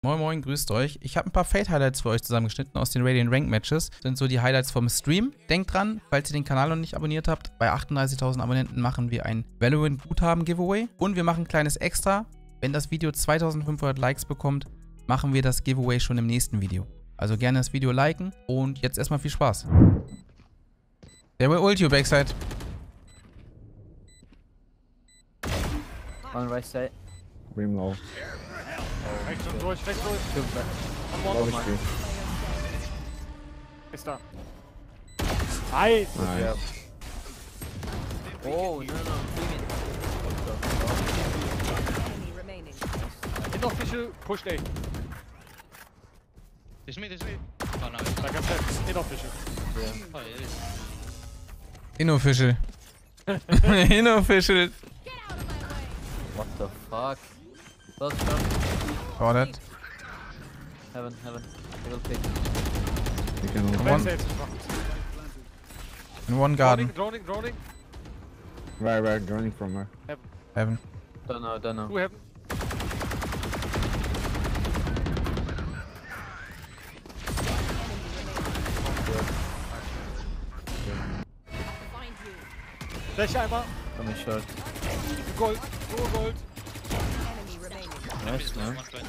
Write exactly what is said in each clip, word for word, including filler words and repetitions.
Moin Moin, grüßt euch. Ich habe ein paar Fate-Highlights für euch zusammengeschnitten aus den Radiant Rank Matches. Das sind so die Highlights vom Stream. Denkt dran, falls ihr den Kanal noch nicht abonniert habt, bei achtunddreißigtausend Abonnenten machen wir ein Valorant-Guthaben-Giveaway. Und wir machen ein kleines Extra. Wenn das Video zweitausendfünfhundert Likes bekommt, machen wir das Giveaway schon im nächsten Video. Also gerne das Video liken und jetzt erstmal viel Spaß. Der will ult you backside. On right side. Brim low. Rechts und durch, rechts durch. Glaube ich nicht. Ist da. Nice. Nein. Oh, no, no. Inofficial, pushed A. It's me, it's me. Oh no, it's Like I said, inofficial. oh, it is. Inofficial. Inofficial. What the fuck? Close jump. Oh, that. Heaven, heaven. I will pick. We can ult. One- Backside ist gemacht. In one garden. Droning, droning, droning. Right, right, joining from where? Heaven. Don't know, don't know. Two heaven. Fläche einmal. Coming short. Gold, nur Gold. Nice, man. one twenty.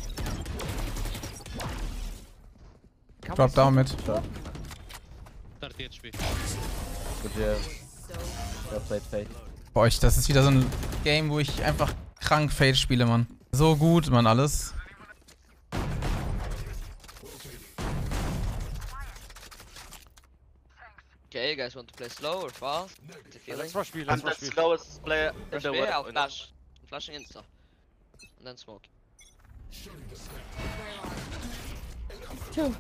Kann Drop man down mit. Short. thirty H P. Good job. Well played, Fate. Boah, ich, das ist wieder so ein Game, wo ich einfach krank Fate spiele, Mann. So gut, Mann, alles. Okay, you guys want to play slow or fast? What's the feeling? Let's rush B, I'm let's the rush B. slowest player in Rush the B, world. I'll you know. flash. I'm flashing insta. And then smoke. Two.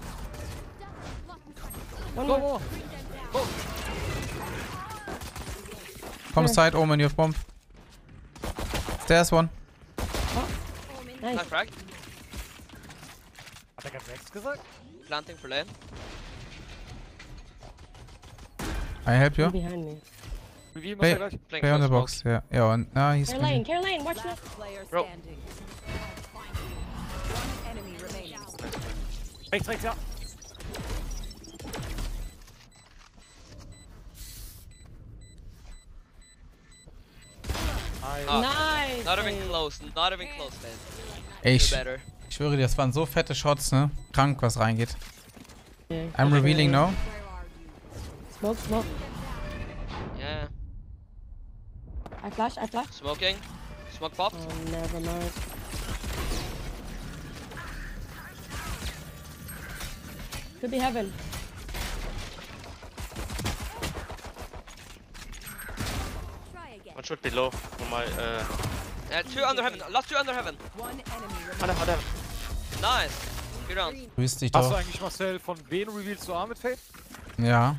One Go more. more. Come side, Omen, you have bomb. Stairs one. Nice Nice. frag. Hat er gerade rechts gesagt? Planting for lane. I help you. Behind me. Wie muss Hey. er gleich? Playing Play on for the smoke. box. Yeah, yeah, and nah, he's Caroline, Caroline, watch this. Bro. Rechts, rechts, ja. Nice. Ah, Nice. Not even ey. close, not even close, man. Ey, You're ich, better. ich schwöre dir, das waren so fette Shots, ne? Krank, was reingeht. Okay. I'm revealing now. Smoke, smoke. Yeah. I flash, I flash. Smoking. Smoke popped. Oh, never mind. Could be heaven. One should be low for my. Uh, Uh, two under heaven. Last two under heaven. Ada, Ada. Nice. Good round. Grüß dich Hast du doch. eigentlich, Marcel, von wen revealst du A mit Fate? Ja.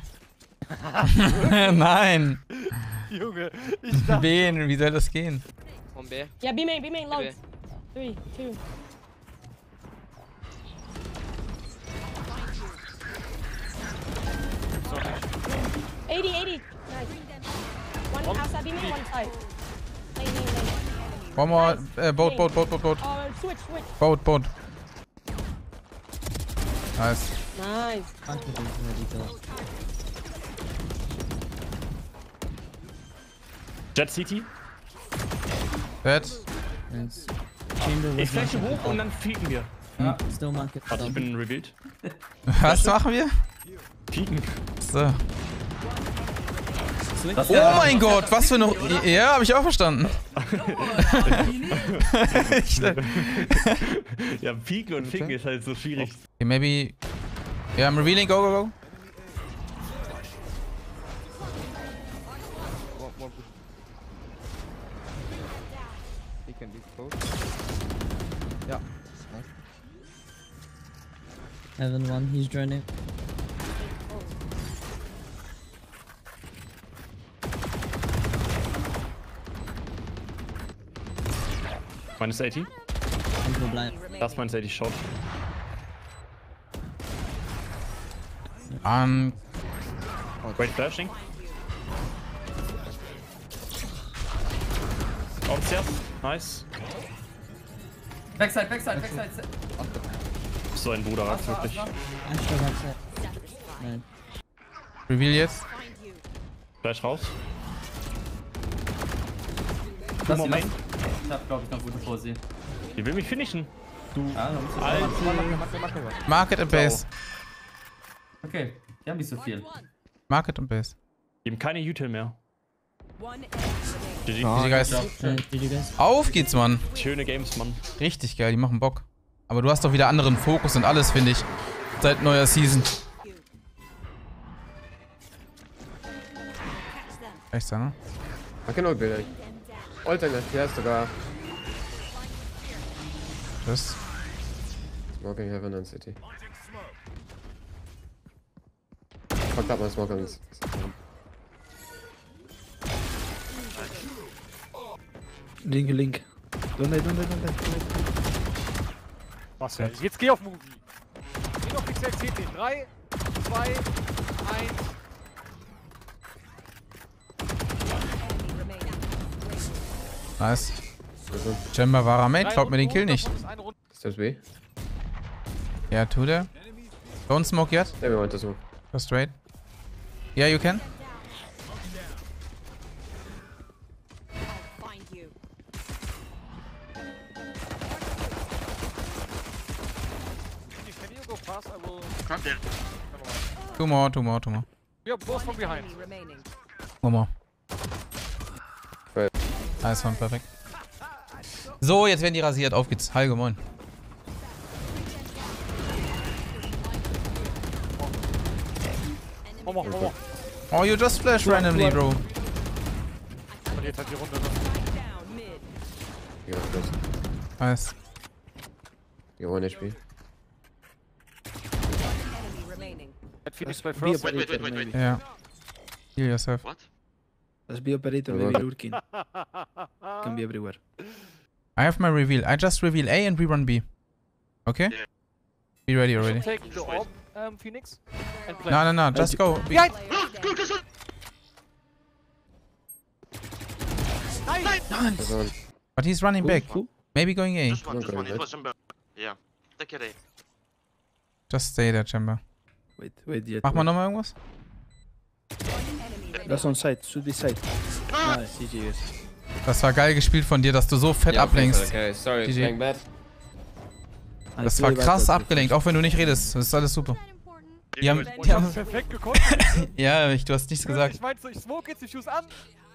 Nein. Junge, ich dachte. Wen? Wie soll das gehen? One B. Yeah, B main, B main, B. loads. Three, two. eighty, eighty. Nice. One outside B main, one side. Lane, lane, lane. One more. Äh, boat, boat, boat, boat, boat. Oh, switch, switch. Boat, boat. Nice. Nice. Jet City. Dead. Ich flashe hoch und dann fieken wir. Still market. Warte, ich bin revealed. Was machen wir? Fieken. So. Oh mein Gott, was für eine... Ja, habe ich auch verstanden. Ich- Ja, Pieken und Ficken ist halt so schwierig. Okay, maybe... Yeah, I'm revealing. Go, go, go. Heaven one, he's droning. Minus eighty. I'm go blind. Das minus eighty shot. Um, Great flashing. Downstairs. Nice. Backside, Backside, Backside. So ein Bruder, Astra, wirklich. Astra. Reveal jetzt. Gleich raus. Lass ihn, Moment. lass- Ich hab, glaube ich, noch gute Vorsicht. Die will mich finishen. Du. Ja, dann musst du Alter. Market und Base. Okay, die haben nicht so viel. Market und Base. Ihm keine Util mehr. G G. G G, Guys. Schön. Auf geht's, Mann. Schöne Games, Mann. Richtig geil, die machen Bock. Aber du hast doch wieder anderen Fokus und alles, finde ich. Seit neuer Season. Echt, ne? I can ult building. Ultimate, yes, sogar. Tschüss. Smoking heaven and city. Fucked up my smoke on this. Link, link. Don't die, don't die, don't die. Was denn? Jetzt geh auf Movie. Geh auf Pixel C T. drei, zwei, eins. Nice. Chamber war er Mate, klaut mir den Kill nicht. Steps B. Ja, tut er. Don't smoke yet. Maybe I want to smoke. Go straight. Yeah, you can. Can you go fast? I will... Crap there. Two more, two more, two more. We are both from behind. One more. Right. Nice one, perfekt. So, jetzt werden die rasiert. Auf geht's. Hi, moin. Komm, komm, komm. Oh, you just flash randomly, bro. Verliert halt die Runde. Ne? You got close. Nice. You one H P. Hat Phoenix bei First. Wait, wait, wait, wait, wait. Yeah. Heal yourself. What? Let's be operator, maybe maybe lurking. Can be everywhere. I have my reveal. I just reveal A and we run B. Okay? Yeah. Be ready already. Take the orb, um, Phoenix. And play. No, no, no. Just go. Be Behind! There's one. but he's running back. Maybe going A. Just one, just Okay, one. It good. was Chamber. Yeah. Take it A. Just stay there, Chamber. Wait, wait, yet. Mach mal nochmal irgendwas. That's on site, should be site. Nice, G G, yes. Das war geil gespielt von dir, dass du so fett ablenkst. Okay, sorry, G G. playing bad. Das war krass abgelenkt, auch wenn du nicht redest. Das ist alles super. Die haben, die haben, Perfekt gekonnt. ja, ich, du hast nichts gesagt. Ich meinte so, ich smoke jetzt, ich schuss an.